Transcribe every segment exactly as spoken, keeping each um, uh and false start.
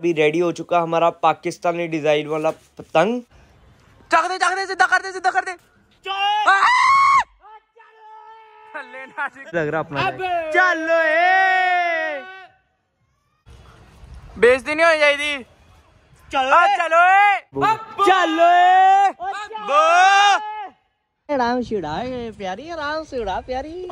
अभी रेडी हो चुका हमारा पाकिस्तानी डिजाइन वाला पतंग। चाक दे, चाक दे, सीधा कर दे, सीधा कर दे। लग रहा अपना चलो ए बेइज्जती नहीं हो जाएगी। चलो चलो चलो राम सीढ़ा प्यारी, राम सीढ़ा प्यारी।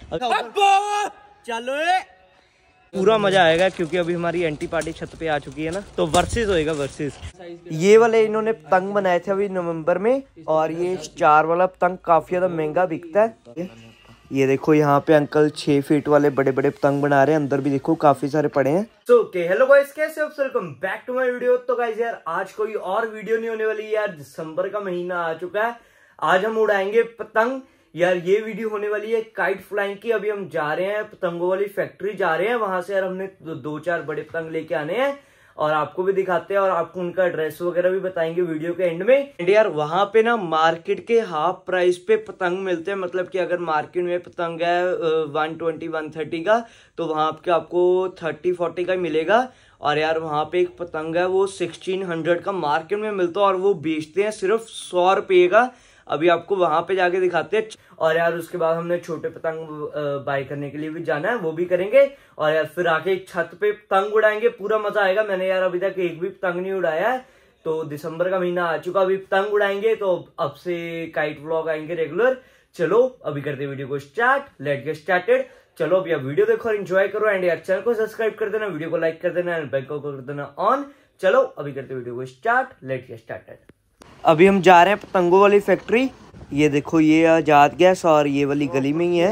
चलो पूरा मजा आएगा क्योंकि अभी हमारी एंटी पार्टी छत पे आ चुकी है ना, तो वर्सेस होएगा वर्सेस। ये वाले इन्होंने पतंग बनाए थे अभी नवंबर में, और ये स्टार वाला पतंग काफी ज्यादा महंगा बिकता है। ये देखो यहाँ पे अंकल छह फीट वाले बड़े बड़े पतंग बना रहे हैं, अंदर भी देखो काफी सारे पड़े हैं। सो ओके हेलो गाइस, कैसे हो? Welcome back to my video. तो गाइस यार आज कोई और वीडियो नहीं होने वाली यार, दिसंबर का महीना आ चुका है, आज हम उड़ाएंगे पतंग यार। ये वीडियो होने वाली है काइट फ्लाइंग की। अभी हम जा रहे हैं पतंगों वाली फैक्ट्री जा रहे हैं, वहां से यार हमने दो, दो चार बड़े पतंग लेके आने हैं और आपको भी दिखाते हैं और आपको उनका एड्रेस वगैरह भी बताएंगे वीडियो के एंड में। एंड यार वहां पे ना मार्केट के हाफ प्राइस पे पतंग मिलते हैं, मतलब कि अगर मार्केट में पतंग है वन ट्वेंटी वन थर्टी का, तो वहां पे आपको थर्टी फोर्टी का मिलेगा। और यार वहां पे एक पतंग है वो सिक्सटीन हंड्रेड का मार्केट में मिलता है और वो बेचते हैं सिर्फ सौ रुपये का। अभी आपको वहां पे जाके दिखाते हैं। और यार उसके बाद हमने छोटे पतंग बाय करने के लिए भी जाना है, वो भी करेंगे। और यार फिर आके छत पे पतंग उड़ाएंगे, पूरा मजा आएगा। मैंने यार अभी तक एक भी पतंग नहीं उड़ाया है, तो दिसंबर का महीना आ चुका, अभी पतंग उड़ाएंगे, तो अब से काइट व्लॉग आएंगे रेगुलर। चलो अभी करते वीडियो को स्टार्ट, लेट्स गेट स्टार्टेड। चलो अभी आप वीडियो देखो और एंजॉय करो। एंड यार चैनल को सब्सक्राइब कर देना, वीडियो को लाइक कर देना एंड बेल को कर देना ऑन। चलो अभी करते वीडियो को स्टार्ट, लेट्स गेट स्टार्टेड। अभी हम जा रहे हैं पतंगों वाली फैक्ट्री। ये देखो ये आजाद गैस और ये वाली गली में ही है,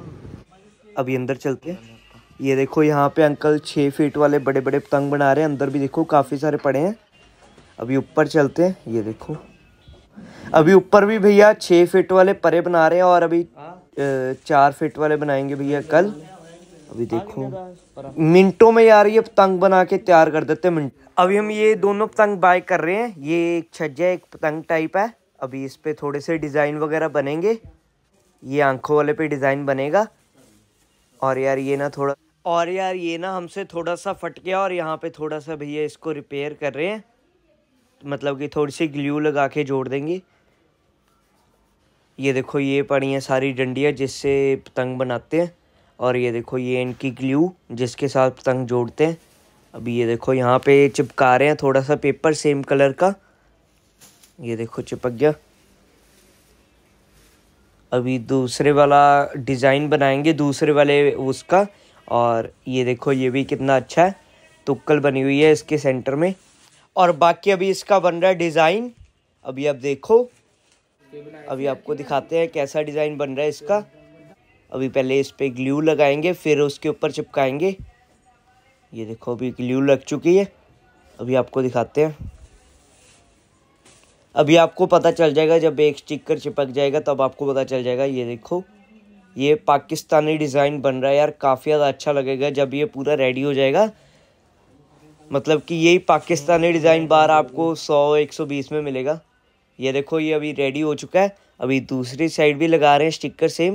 अभी अंदर चलते हैं। ये देखो यहाँ पे अंकल छः फीट वाले बड़े बड़े पतंग बना रहे हैं, अंदर भी देखो काफ़ी सारे पड़े हैं। अभी ऊपर चलते हैं। ये देखो अभी ऊपर भी भैया छः फीट वाले परे बना रहे हैं और अभी चार फीट वाले बनाएंगे भैया कल। अभी देखो मिनटों में यार ये पतंग बना के तैयार कर देते हैं मिनट। अभी हम ये दोनों पतंग बाय कर रहे हैं, ये एक छज्जा एक पतंग टाइप है। अभी इस पे थोड़े से डिज़ाइन वगैरह बनेंगे, ये आंखों वाले पे डिज़ाइन बनेगा। और यार ये ना थोड़ा और यार ये ना हमसे थोड़ा सा फट गया और यहाँ पे थोड़ा सा भैया इसको रिपेयर कर रहे हैं, मतलब कि थोड़ी सी ग्लू लगा के जोड़ देंगे। ये देखो ये पड़ी हैं सारी डंडियाँ जिससे पतंग बनाते हैं, और ये देखो ये इनकी ग्लू जिसके साथ पतंग जोड़ते हैं। अभी ये देखो यहाँ पे चिपका रहे हैं थोड़ा सा पेपर सेम कलर का, ये देखो चिपक गया। अभी दूसरे वाला डिज़ाइन बनाएंगे दूसरे वाले उसका, और ये देखो ये भी कितना अच्छा है, तुक्कल बनी हुई है इसके सेंटर में। और बाकी अभी इसका बन रहा है डिज़ाइन, अभी आप देखो, अभी आपको दिखाते हैं कैसा डिज़ाइन बन रहा है इसका। अभी पहले इस पे ग्लू लगाएंगे फिर उसके ऊपर चिपकाएंगे। ये देखो अभी ग्लू लग चुकी है, अभी आपको दिखाते हैं। अभी आपको पता चल जाएगा जब एक स्टिकर चिपक जाएगा तब आपको पता चल जाएगा। ये देखो ये पाकिस्तानी डिज़ाइन बन रहा है यार, काफ़ी ज़्यादा अच्छा लगेगा जब ये पूरा रेडी हो जाएगा। मतलब कि यही पाकिस्तानी डिज़ाइन बार आपको सौ एक सौ बीस में मिलेगा। ये देखो ये अभी रेडी हो चुका है, अभी दूसरी साइड भी लगा रहे हैं स्टिकर सेम।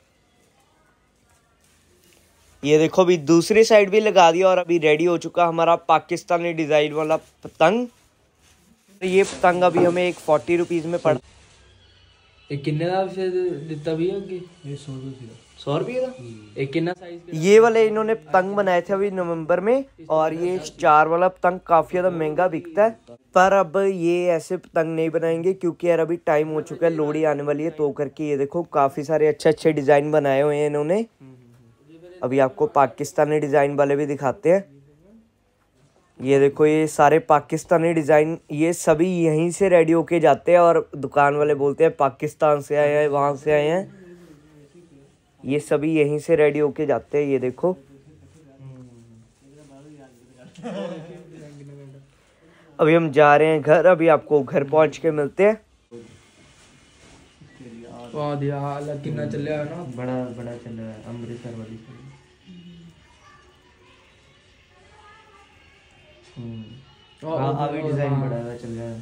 ये देखो अभी दूसरी साइड भी लगा दिया और अभी रेडी हो चुका हमारा पाकिस्तानी डिज़ाइन वाला पतंग। ये पतंग अभी हमें एक फोर्टी रुपीज़ में पड़ा। एक किन्ने का दिता भैया ये सौ रुपये सौ रुपये का एक किन्ना साइज। ये वाले इन्होंने पतंग बनाए थे अभी नवंबर में, और ये स्टार वाला पतंग काफ़ी ज़्यादा महंगा बिकता है। पर अब ये ऐसे पतंग नहीं बनाएंगे क्योंकि यार अभी टाइम हो चुका है, लोहड़ी आने वाली है, तो करके ये देखो काफ़ी सारे अच्छे अच्छे डिज़ाइन बनाए हुए हैं इन्होंने। अभी आपको पाकिस्तानी डिज़ाइन वाले भी दिखाते हैं। ये देखो ये सारे पाकिस्तानी डिज़ाइन, ये सभी यहीं से रेडी होके जाते हैं और दुकान वाले बोलते हैं पाकिस्तान से आए हैं वहाँ से आए हैं, ये सभी यहीं से रेडी होके जाते हैं। ये देखो अभी हम जा रहे हैं घर, अभी आपको घर पहुँच के मिलते हैं। कितना चल रहा है ना, बड़ा बड़ा चल रहा है अमृतसर वाली। अभी डिजाइन बड़ा चल रहा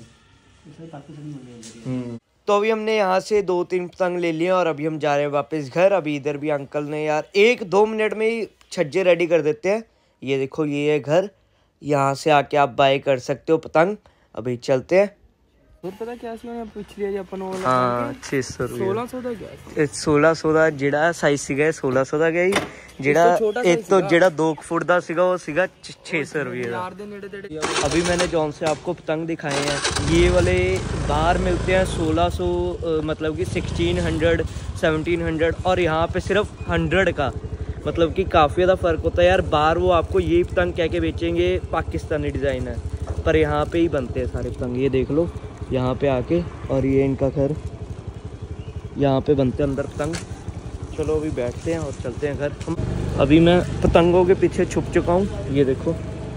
है। तो अभी हमने यहाँ से दो तीन पतंग ले लिए और अभी हम जा रहे हैं वापस घर। अभी इधर भी अंकल ने यार एक दो मिनट में ही छज्जे रेडी कर देते हैं। ये देखो ये है घर, यहाँ से आके आप बाय कर सकते हो पतंग। अभी चलते हैं। और पता क्या ਸੀ ਪਿਛਲੀ ਵਾਰੀ ਆਪਾਂ ਨੂੰ हाँ छे सौ रुपये सोलह सौ ਦਾ ਗਿਆ सोलह सौ ਦਾ ਜਿਹੜਾ ਸਾਈਜ਼ ਸੀਗਾ सोलह सौ ਦਾ ਗਿਆ ਜੀ। ਜਿਹੜਾ एक तो ਜਿਹੜਾ दो फुट ਦਾ ਸੀਗਾ वो सीगा छह सौ रुपये ਦਾ। ਯਾਰ ਦੇ ਨੇੜੇ ਤੇੜੇ अभी मैंने जौन से आपको पतंग दिखाए हैं ये वाले बाहर मिलते हैं सोलह सौ, मतलब कि सिक्सटीन हंड्रेड सेवनटीन हंड्रेड, और यहाँ पे सिर्फ हंड्रेड का, मतलब कि काफ़ी ज़्यादा फ़र्क होता है यार। बाहर वो आपको ये पतंग कह के बेचेंगे पाकिस्तानी डिज़ाइन है, पर यहाँ पे ही बनते हैं सारे पतंग। ये देख लो यहाँ पे आके, और ये इनका घर, यहाँ पे बनते हैं अंदर पतंग। चलो अभी बैठते हैं और चलते हैं घर। हम अभी मैं पतंगों के पीछे छुप चुका हूँ। ये देखो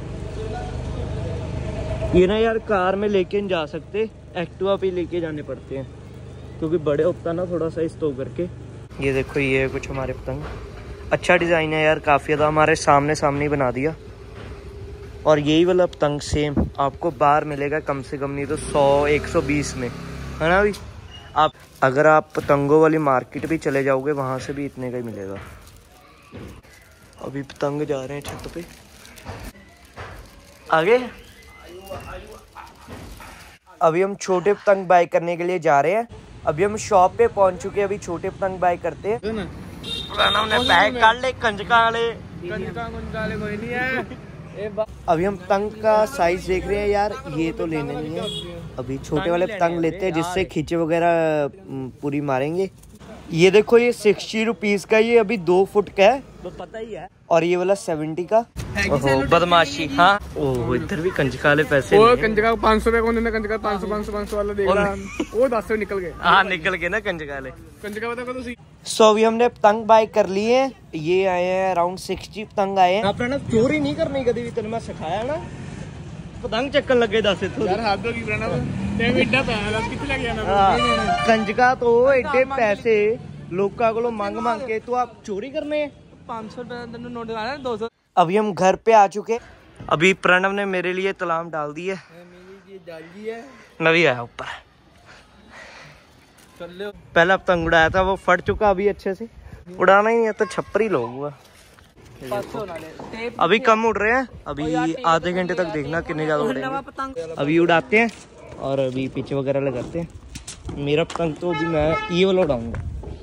ये ना यार कार में लेके नहीं जा सकते, एक्टिवा पे लेके जाने पड़ते हैं क्योंकि बड़े होता ना थोड़ा सा स्टो करके। ये देखो ये है कुछ हमारे पतंग, अच्छा डिज़ाइन है यार, काफ़ी ज़्यादा हमारे सामने सामने ही बना दिया। और यही वाला पतंग सेम आपको बाहर मिलेगा कम से कम नहीं तो सौ एक सौ बीस में, है ना। अभी आप अगर आप पतंगों वाली मार्केट भी चले जाओगे वहाँ से भी इतने का ही मिलेगा। अभी पतंग जा रहे हैं छत पे आगे। अभी हम छोटे पतंग बाय करने के लिए जा रहे हैं। अभी हम शॉप पे पहुंच चुके हैं, अभी छोटे पतंग बाय करते हैं। पैक कर ले कंजका वाले, ਕੰਜਕਾਂ ਗੁੰਜਾਲੇ ਕੋਈ ਨਹੀਂ ਹੈ ਇਹ अभी हम पतंग का साइज देख रहे हैं यार, ये तो लेने नहीं है। अभी छोटे वाले पतंग लेते हैं जिससे खींचे वगैरह पूरी मारेंगे। ये देखो ये सिक्सटी रुपीज का, ये अभी दो फुट का है तो पता ही है। और ये वाला सेवेंटी का। ओहो बदमाशी। हाँ ओह इधर भी कंजका वाले पैसे ਉਹ ਕੰਜਕਾਂ पाँच सौ रुपए कौन देना कंजਕਾਂ पाँच सौ पाँच सौ पाँच सौ वाला देख रहा ਉਹ दस से निकल गए। हाँ निकल गए ना कंजका वाले। ਕੰਜਕਾਂ पता करो सी सो अभी हमने पतंग बाय कर लिए। ये आए हैं अराउंड सिक्सटी पतंग आए हैं। आपने ना चोरी नहीं करनी कभी भी, तेन मैं सिखाया ना पतंग चक्कन लगे दस इथों यार हद हो गई प्रणव ਤੇ ਐਡਾ ਪੈਸਾ ਕਿੱਥੇ ਲੱਗ ਜਾਣਾ। कंजका तो एडे पैसे लोगों को मांग मांग के तो आप चोरी करने हैं। पाँच सौ रुपए तेन नोट लगाना दो सौ। अभी हम घर पे आ चुके। अभी प्रणव ने मेरे लिए तलाम डाल दी है, मैं भी आया ऊपर। पहला पतंग उड़ाया था वो फट चुका, अभी अच्छे से उड़ाना ही है तो छप्परी लोग हुआ। अभी कम उड़ रहे हैं, अभी आधे घंटे तक देखना कितने ज्यादा उड़ेंगे। अभी उड़ाते हैं और अभी पीछे वगैरह लगाते हैं। मेरा पतंग तो अभी मैं ये वाला उड़ाऊंगा।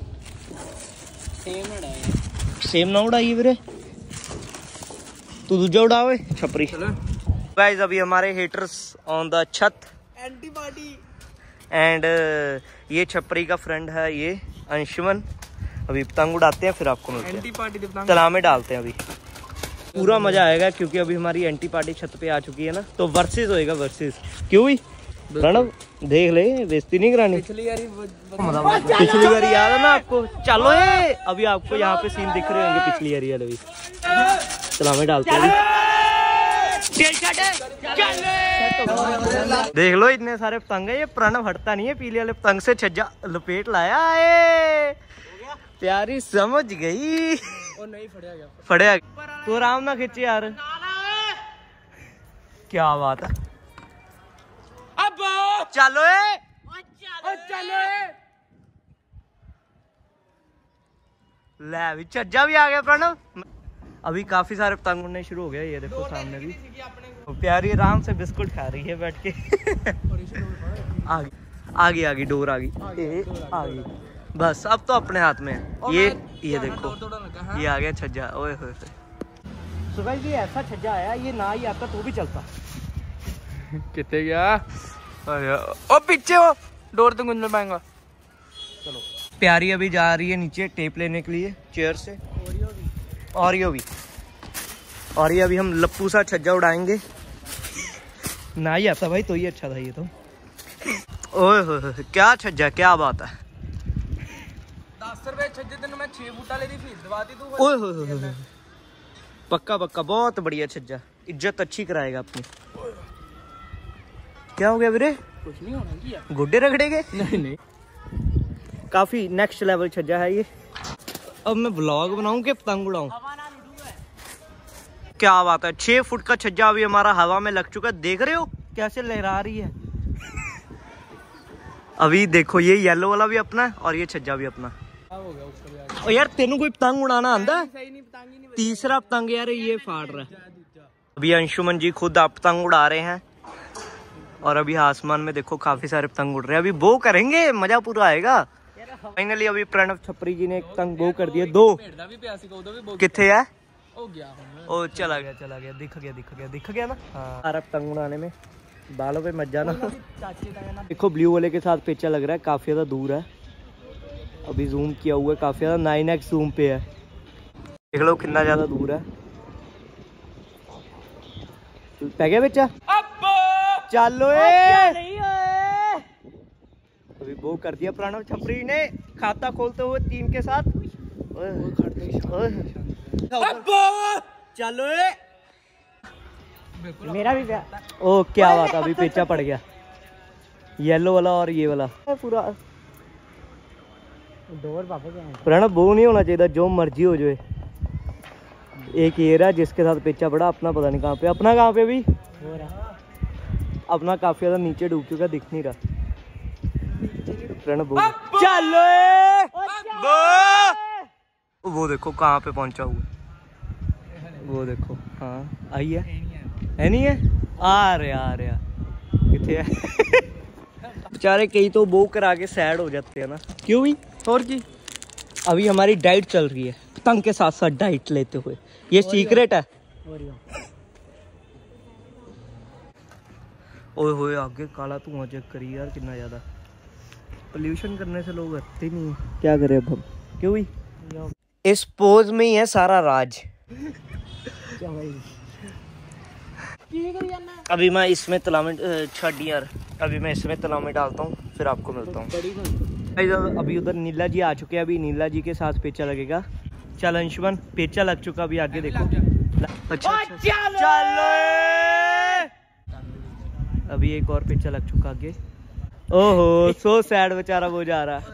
सेम ना उड़ाइए वीरे, तू दूजा उड़ावे छपरी। गाइस अभी हमारे हेटर्स ऑन द छत एंटी पार्टी एंड ये छपरी का फ्रेंड है ये अंशुमन। अभी पतंग उड़ाते हैं फिर आपको मिलते एंटी पार्टी हैं, तलाव में डालते हैं। अभी पूरा मजा आएगा क्योंकि अभी हमारी एंटी पार्टी छत पे आ चुकी है ना, तो वर्सेस होएगा वर्सेस। क्यों भी प्रणव देख ले, बेइज्जती नहीं करानी। पिछली बारी पिछली बार याद है ना आपको। चलो ये अभी आपको यहाँ पे सीन दिख रहे होंगे पिछली बार वाले भी। तलाव में डालते हैं। देख लो इतने सारे पतंग है, ये प्रणव हटता नहीं है पीले वाले पतंग से। छज्जा लपेट लाया है, प्यारी समझ गई। ਉਹ ਨਹੀਂ ਫੜਿਆ ਗਿਆ फड़िया तो आराम ना खिंचे यार, क्या बात है। अब चलो ए चलो ले भी छज्जा भी आ गया प्रणव। अभी काफी सारे पतंग उड़ने शुरू हो गए। ये देखो सामने भी प्यारी आराम से बिस्कुट खा रही है बैठ के। आ गई आ गई आ गई डोर आ गई आ गई बस। अब तो अपने हाथ में है। ये ये देखो ये आ गया छज्जा। ओए होए सो गाइस ये ऐसा छज्जा आया, ये ना ही आता तो भी चलता। कितने गया ओ पीछे हो डोर तो गुंजल पाएगा। चलो प्यारी अभी जा रही है नीचे टेप लेने के लिए चेयर से। और ये भी और ये अभी हम लप्पू सा छज्जा उड़ाएंगे। ना ही आता भाई तो ही अच्छा था ये तो। ओए होए क्या छज्जा, क्या बात है। दस रुपए छज्जे तेन मैं छह बूटा ले दी फीस दवाती तू। ओए होए पक्का पक्का बहुत बढ़िया छज्जा, इज्जत अच्छी कराएगा अपनी। क्या हो गया वीरे? कुछ नहीं होना किया, गुड्डे रगड़ेगे? नहीं नहीं काफी नेक्स्ट लेवल छज्जा है ये। अब मैं ब्लॉग बनाऊं कि पतंग उड़ाऊं? क्या बात है, छह फुट का छज्जा अभी हमारा हवा में लग चुका है। देख रहे हो कैसे लहरा रही है। अभी देखो ये येलो वाला भी अपना है और ये छज्जा भी अपना। और यार तेनू कोई पतंग उड़ाना आंदा? तीसरा पतंग यार ये फाड़ रहा है। अभी अंशुमन जी खुद आप पतंग उड़ा रहे हैं और अभी आसमान में देखो काफी सारे पतंग उड़ रहे हैं। अभी बो करेंगे, मजा पूरा आएगा। फाइनली अभी प्रणव छपरी जी ने एक पतंग बो कर दिया। दो किथे है? ओ चला गया चला गया, दिख गया दिख गया दिख गया ना। हाँ सारा पतंग उड़ाने में बालों पे मत जाना। देखो ब्लू वाले के साथ पेचा लग रहा है, काफी ज्यादा दूर है। अभी जूम किया हुआ है, काफी ज्यादा नाइन एक्स जूम पे है। देख लो कितना ज्यादा दूर है। पै गया बेचा, चलो अभी वो कर दिया प्रणव छपरी ने खाता खोलते हुए टीम के साथ। चलो मेरा भी ओ क्या बात है, अभी पेचा पड़ गया येलो वाला और ये वाला पूरा। डोर पापा प्रणव वो नहीं होना चाहिए, जो मर्जी हो जाए। एक ये रहा जिसके साथ पेचा पड़ा, अपना पता नहीं कहाँ पे। अपना कहाँ पे भी अपना काफी ज्यादा नीचे डूब चुका, दिख नहीं रहा। प्रणव चलो वो देखो कहाँ पे पहुंचा हुआ, वो देखो। हाँ आई है, है नहीं है? आ रहा आ रहा कितने है। बेचारे कई तो बो करा के सैड हो जाते हैं ना। क्यों भी? और की अभी हमारी डाइट चल रही है, पतंग के साथ साथ डाइट लेते हुए। ये सीक्रेट है। ओए होए आगे काला धुआं चेक करी यार, कितना ज्यादा पोल्यूशन करने से लोग हटते नहीं है। क्या करे अब हम? क्यों भी? इस पोज में ही है सारा राज। अभी मैं इसमें तलाव में छड़ यार अभी मैं इसमें तलाव में डालता हूँ, फिर आपको मिलता हूँ। अभी उधर नीला जी आ चुके हैं, अभी नीला जी के साथ पेचा लगेगा। चल अंशुमन पेचा लग चुका, अभी आगे देखो। अच्छा चलो अभी एक और पेचा लग चुका आगे। ओहो सो सैड बेचारा वो जा रहा।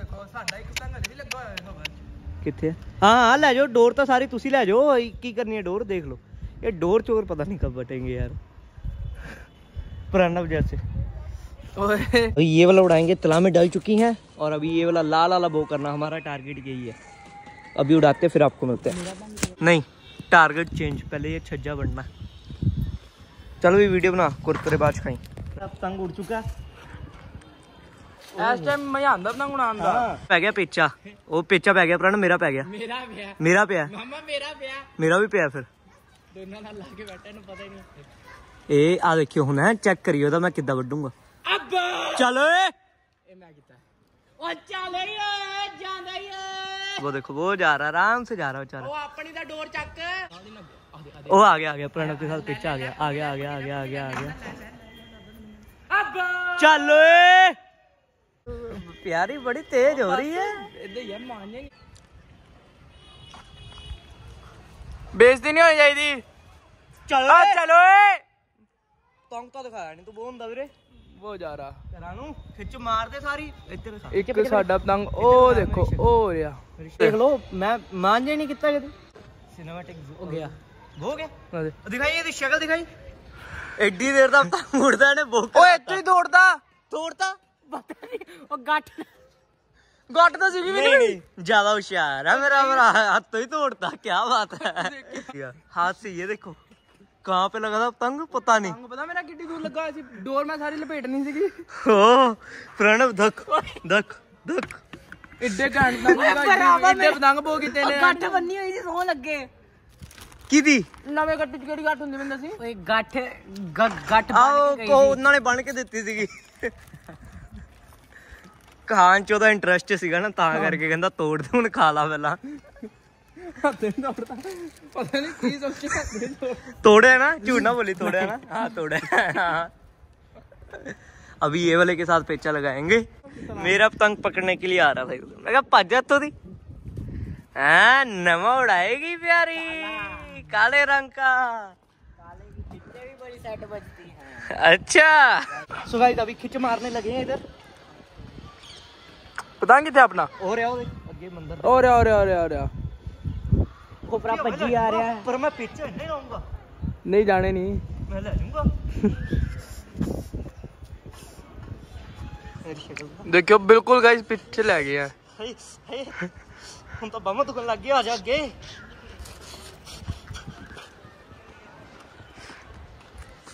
किथे? हाँ हाँ ले जाओ, डोर तो सारी तुसी ले जाओ, की करनी है डोर। देख लो ये डोर चोर पता नहीं कब बटेंगे यार, प्रणव जैसे। तो ये वाला उड़ाएंगे, तला में डल चुकी हैं। और अभी ये वाला लाल वाला बो करना, हमारा टारगेट यही है। अभी उड़ाते फिर आपको मिलते हैं। नहीं टारगेट चेंज, पहले ये छज्जा बनना। चलो ये वीडियो बना, कुरकुरे बाज खाई। पतंग उड़ चुका है इस टाइम, मजा आंदा पतंग उड़ान दा। पै गया पेचा, ओ पेचा पै गया प्रण, मेरा पै गया। मेरा पिया मेरा पिया मामा मेरा पिया मेरा भी पिया। फिर दोनों नाल लाके बैठे नु पता ही नहीं। ए आ देखियो हुन है, चेक करियो दा मैं किद्दां वड्डूंगा। अब चलो ए मैं कीता ओ चल ए जांदा ए। वो देखो वो जा रहा, आराम से जा रहा बेचारा। ओ अपनी दा डोर चक। ओ आ गया आ गया प्रणव के साथ पेचा आ गया आ गया आ गया आ गया आ गया आ गया। अब चलो ए प्यारी बड़ी तेज हो रही है। बेइज्जती नहीं होनी चाहिए। चलो चलो तंग तो दिखाया नहीं तू, वो हुंदा वीरे वो जा रहा। चलानू खिच मार दे सारी इधर। एक साडा पतंग ओ देखो ओ रिया, देख लो मैं मान जे नहीं कितना कदी। सिनेमैटिक हो गया हो गया दिखाई ਇਹਦੀ शक्ल दिखाई। एडी देर दा पतंग उड़दा ने वो ओए ਇੱਥੇ ਹੀ ਦੌੜਦਾ ਦੌੜਦਾ पता नहीं वो गाठ गाठ तो सीधी भी नहीं। ज्यादा होशियार है मेरा मेरा हाथ तो ही तोड़ता। क्या बात है, हाथ से ये देखो कहाँ पे लगा था पतंग पता नहीं। पता मेरा कितनी दूर लगा, डोर में सारी लपेटनी सी। ओ प्रणव धक धक धक इड्डे घंट इड्डे पतंग बो किते ने गाठ बन्नी हुई सी सो लगे। किदी नवे ਗੱਟ ਚ ਕਿਹੜੀ ਗੱਟ ਹੁੰਦੀ ਮੈਨੂੰ ਦੱਸੀ। ਓਏ ਗੱਠ ਗੱਠ ਆਓ ਕੋ ਉਹਨਾਂ ਨੇ ਬਣ ਕੇ ਦਿੱਤੀ ਸੀਗੀ। ਖਾਣ ਚ ਉਹਦਾ ਇੰਟਰਸਟ ਸੀਗਾ ਨਾ, ਤਾਂ ਕਰਕੇ ਕਹਿੰਦਾ ਤੋੜ ਦੇ ਹੁਣ ਖਾ ਲਾ ਪਹਿਲਾਂ। ਪਤਾ ਨਹੀਂ ਕੀ ਸੋਚਿਆ, तोड़ा ना, झूठ ना बोली, तोड़ा ना। हाँ तोड़ा। अभी ये वाले के साथ पेचा लगाएंगे। मेरा पतंग पकड़ने के लिए आ रहा था, मैं कहा भज जा तो दी। हाँ नवा उड़ाएगी प्यारी काले रंग का। काले की खिच्चे भी बड़ी सेट बजती है। अच्छा सो गाइस अभी खिच मारने लगे हैं इधर। पतंग कितना अपना और आगे मंदिर और और और और वो पूरा भज्जी आ रहा है, पर मैं पीछे नहीं रहूंगा। नहीं जाने नहीं मैं ले जाऊंगा। देखियो बिल्कुल गाइस पीछे ले गया हम तो बम दुकान लग गया। आ जा आगे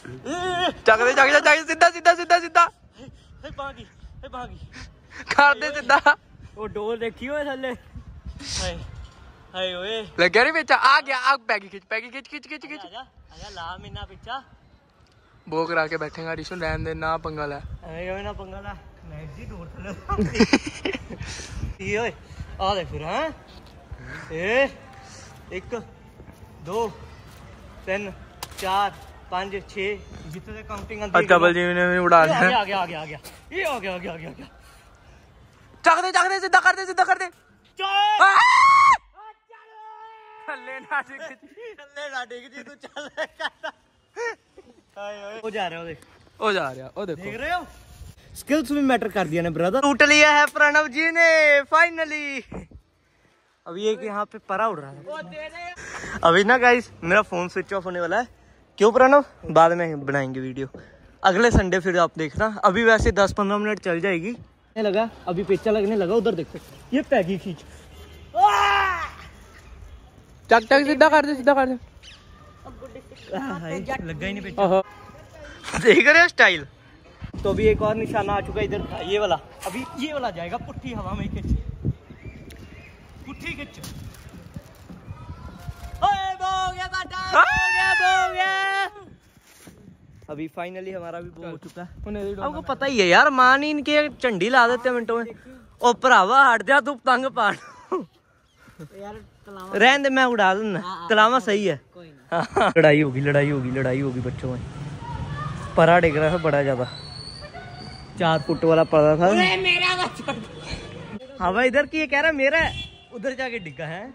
ਚੱਕ ਦੇ ਚੱਕ ਦੇ ਚੱਕ ਸਿੱਧਾ ਸਿੱਧਾ ਸਿੱਧਾ ਸਿੱਧਾ ਹੇ ਬਾਗੀ ਹੇ ਬਾਗੀ ਕਰ ਦੇ ਸਿੱਧਾ ਉਹ ਡੋਰ ਦੇਖੀ ਓਏ ਥੱਲੇ ਹਾਏ ਹਾਏ ਓਏ ਲੱਗਿਆ ਨਹੀਂ ਵਿੱਚ ਆ ਗਿਆ ਆ ਪੈਗੀ ਖਿੱਚ ਪੈਗੀ ਖਿੱਚ ਖਿੱਚ ਖਿੱਚ ਖਿੱਚ ਆਜਾ ਆਜਾ ਲਾ ਮੀਨਾ ਪਿੱਛਾ ਬੋ ਕਰਾ ਕੇ ਬੈਠੇਗਾ ਰਿਸ਼ੂ ਰਹਿਣ ਦੇ ਨਾ ਪੰਗਾ ਲੈ ਐ ਓਏ ਨਾ ਪੰਗਾ ਲੈ ਨੈਟ ਦੀ ਡੋਰ ਥੱਲੇ ਕੀ ਓਏ ਆ ਦੇ ਫਿਰ ਹਾਂ ਏ ਇੱਕ ਦੋ तीन चार पाँच छे जितने काउंटिंग डबल जी ने भी उड़ा दिया आ गया आ गया आ गया ये आ गया आ गया आ गया आ गया चक दे चक दे सीधा कर दे सीधा कर दे थल्ले ना डिग थल्ले ना डिग जी तू चल हाय हाय हो जा रहा है देख हो जा रहा ओ देखो देख रहे हो स्किल्स भी मैटर कर दिया ने ब्रदर टूट लिया है प्रणव जी ने फाइनली अभी एक यहाँ पे परा उड़ रहा है अभी ना गाइस मेरा फोन स्विच ऑफ होने वाला है क्यों प्रणव बाद में बनाएंगे वीडियो अगले संडे फिर आप देखना अभी वैसे दस पंद्रह मिनट चल जाएगी लगा अभी पेचा लगने लगा उधर देखो ये पैगी खींच चक चक सीधा कर दे सीधा कर दे लगा ही नहीं पेचा देख रहे हो स्टाइल तो अभी एक और निशाना आ चुका है इधर का ये वाला अभी ये वाला जाएगा पुट्ठी हवा में खींच पुट्ठी खींच अभी फाइनली हमारा भी बो हो चुका है आपको पता ही है यार मान ही इनके झंडी ला देते हैं मिनटों में ओ भरावा हट जा तू पतंग पाड़ रहने दे मैं उड़ा दूंगा कलामा सही है लड़ाई होगी लड़ाई होगी लड़ाई होगी बच्चों में परा डिग रहा था बड़ा ज्यादा चार फुट वाला पड़ा था हाँ भाई इधर की ये कह रहा मेरा उधर जाके डिगा है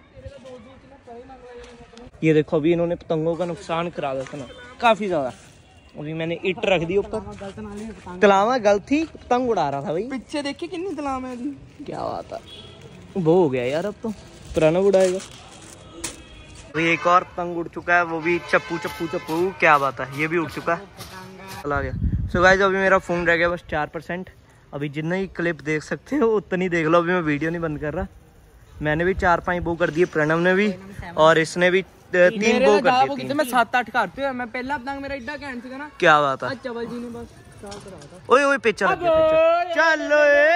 ये देखो अभी इन्होंने पतंगों का नुकसान करा दिया था ना काफी ज्यादा अभी मैंने इट रख दी ऊपर तलावा गलत थी पतंग उड़ा रहा था भाई पीछे देखिए कितनी तलाव है क्या बात है वो हो गया यार अब तो प्रणव उड़ाएगा अभी एक और पतंग उड़ चुका है वो भी चप्पू चप्पू चप्पू क्या बात है ये भी उड़ चुका है चला गया सो गाइस अभी मेरा फोन रह गया बस चार परसेंट अभी जितना ही क्लिप देख सकते हो उतनी देख लो अभी मैं वीडियो नहीं बंद कर रहा मैंने भी चार पांच बो कर दिए प्रणव ने भी और इसने भी तीन बो कर दिए मैं सात आठ करते हैं मैं पहला पतंग मेरा इड्डा कैंट था ना क्या बात है चवल जी ने बस ओए ओए पिक्चर लग गया चलो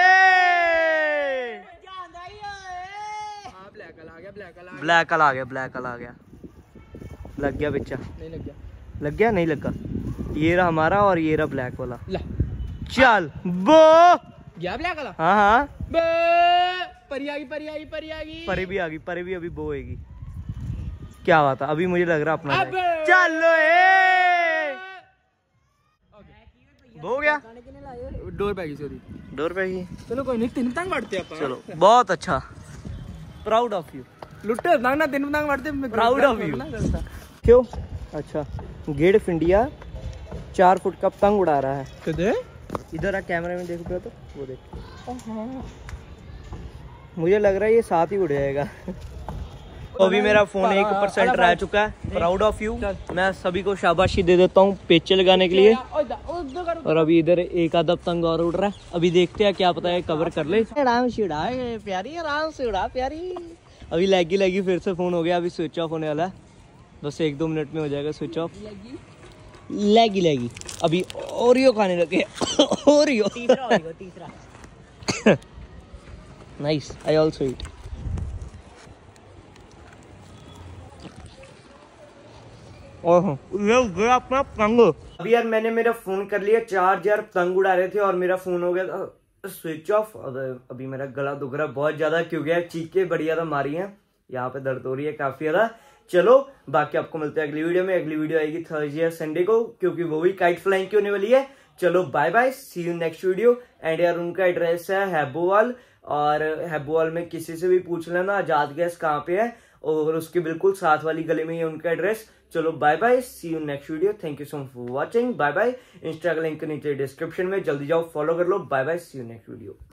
ए ब्लैक कलर आ गया ब्लैक कलर ब्लैक कलर आ गया ब्लैक कलर आ गया लग गया पिक्चर नहीं लग गया लग गया नहीं लगा ये रहा हमारा और ये रहा ब्लैक वाला चल बो गया ब्लैक वाला हाँ हाँ परी आ गई परी आ गई परी आ गई परी भी आ गई परी भी अभी बो होगी क्या बात है अभी मुझे लग रहा अपना चलो ए हो गया डोर पैगी सॉरी डोर पैगी चलो कोई नहीं तीन पतंग बढ़ते हैं चलो बहुत अच्छा प्राउड ऑफ यू लुट्टे पतंग ना तीन पतंग बढ़ते प्राउड ऑफ यू क्यों अच्छा गेट ऑफ इंडिया चार फुट का पतंग उड़ा रहा है किधर इधर आ कैमरे में देखो तो वो देख मुझे लग रहा है ये साथ ही उड़ जाएगा अभी मेरा फोन एक परसेंट रह चुका है प्राउड ऑफ यू मैं सभी को शाबाशी दे देता हूँ पेचे लगाने के लिए और अभी इधर एक आधा पतंग और उड़ रहा है अभी देखते हैं क्या पता है कवर कर ले आराम से उड़ा प्यारी आराम से उड़ा प्यारी अभी लैगी लैगी फिर से फोन हो गया अभी स्विच ऑफ होने वाला है बस एक दो मिनट में हो जाएगा स्विच ऑफ लैगी लैगी अभी ओरियो खाने लगे ओरियो तीसरा तीसरा नाइस आई ऑल्सो ईट ओहो ये गया अपना पतंग अभी यार मैंने मेरा फोन कर लिया चार्ज यार पतंग उड़ा रहे थे और मेरा फोन हो गया था स्विच ऑफ अभी मेरा गला दुख रहा बहुत ज्यादा क्योंकि यार चीखें बड़ी ज्यादा मारी हैं यहाँ पे दर्द हो रही है काफी ज्यादा चलो बाकी आपको मिलते हैं अगली वीडियो में अगली वीडियो आएगी थर्सडे या संडे को क्योंकि वो भी काइट फ्लाइंग की होने वाली है चलो bye bye see you next video and यार उनका एड्रेस है हैबोवाल और हैबोवाल में किसी से भी पूछ लेना आजाद गैस कहाँ पे है और उसके बिल्कुल साथ वाली गली में ही उनका एड्रेस चलो bye bye see you next video thank you so much for watching bye bye Insta का लिंक नीचे डिस्क्रिप्शन में जल्दी जाओ फॉलो कर लो bye bye see you next video.